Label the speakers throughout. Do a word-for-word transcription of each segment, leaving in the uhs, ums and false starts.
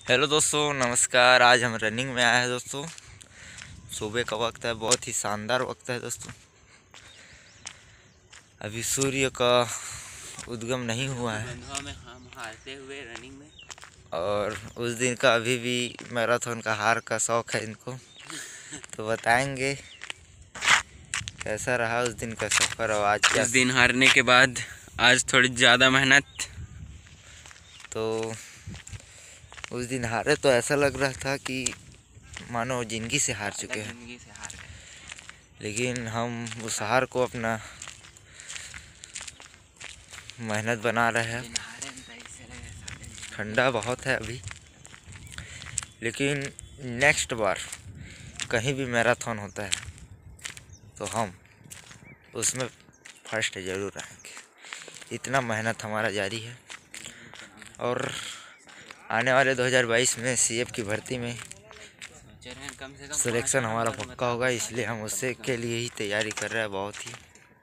Speaker 1: Hello दोस्तों, नमस्कार। आज हम रनिंग में आए हैं दोस्तों। सुबह का वक्त है, बहुत ही शानदार वक्त है दोस्तों। अभी सूर्य का उद्गम नहीं हुआ है
Speaker 2: में हम हारते हुए रनिंग में।
Speaker 1: और उस दिन का अभी भी मैराथन का हार का शौक है इनको, तो बताएंगे कैसा रहा उस दिन का सफ़र और आज क्या।
Speaker 2: उस दिन हारने के बाद आज थोड़ी ज़्यादा मेहनत।
Speaker 1: तो उस दिन हारे तो ऐसा लग रहा था कि मानो ज़िंदगी से हार चुके हैं,
Speaker 2: जिंदगी से हार गए।
Speaker 1: लेकिन हम उस हार को अपना मेहनत बना रहे हैं। ठंडा बहुत है अभी, लेकिन नेक्स्ट बार कहीं भी मैराथन होता है तो हम उसमें फर्स्ट ज़रूर आएंगे। इतना मेहनत हमारा जारी है और आने वाले दो हज़ार बाईस में सीएफ की भर्ती में सिलेक्शन हमारा पक्का होगा, इसलिए हम उससे के लिए ही तैयारी कर रहे हैं बहुत ही।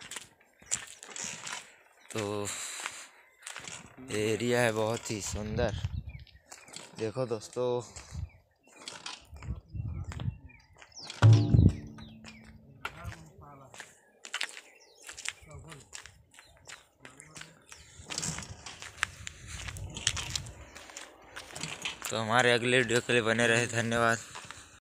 Speaker 1: तो एरिया है बहुत ही सुंदर, देखो दोस्तों। तो हमारे अगले वीडियो के लिए बने रहे, धन्यवाद।